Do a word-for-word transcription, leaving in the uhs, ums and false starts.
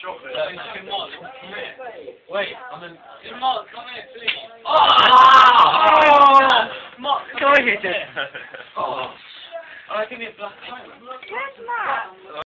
Drop it. Uh, Mark, come here. Wait, I'm in. Mark, come here, please. Oh! Oh! Mark, Go ahead, then. Oh. I think it's black. Where's Matt?